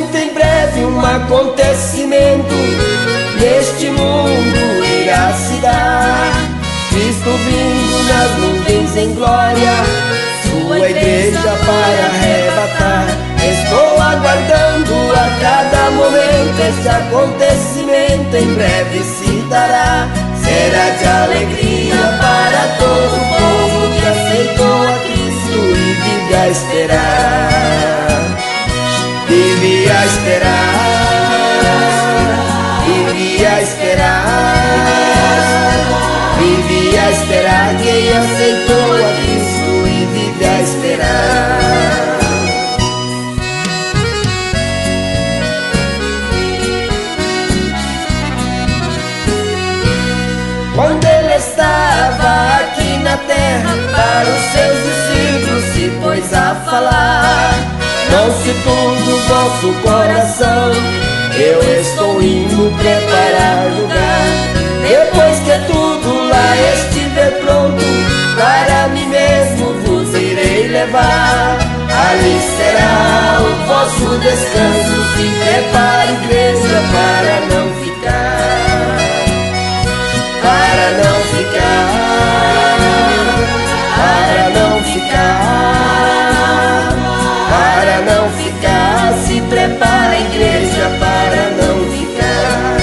muito em breve um acontecimento neste mundo irá se dar. Cristo vindo nas nuvens em glória, sua igreja para arrebatar. Estou aguardando a cada momento este acontecimento, em breve se dará. Será de alegria para todo o povo que aceitou a Cristo e vive a esperar. Vive a esperar, vive a esperar, vive a esperar quem aceitou a Cristo e vive a esperar. Quando ele estava aqui na terra, para os seus discípulos se pôs a falar: não se turbe o vosso coração, eu estou indo preparar lugar. Depois que tudo lá estiver pronto, para mim mesmo vos irei levar. Ali será o vosso descanso, se prepare, igreja, para não ficar, para não ficar, para não ficar, para não ficar. Se prepara, igreja, para não ficar.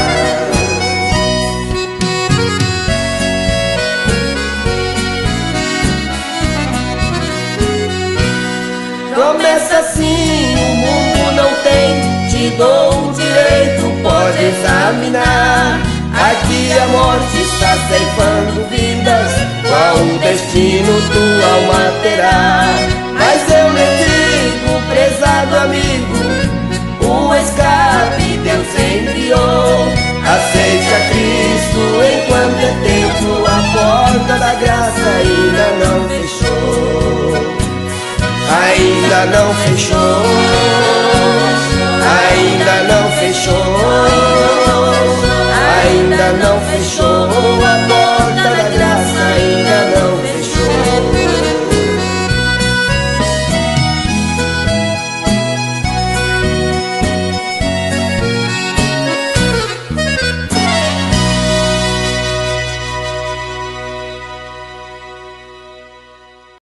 Promessa assim o mundo não tem, te dou o direito, pode examinar. Aqui a morte está ceifando vidas, qual o destino tua alma terá? Mas eu lhe digo, prezado amigo, um escape Deus enviou. Aceite a Cristo enquanto é tempo, a porta da graça ainda não fechou, ainda não fechou.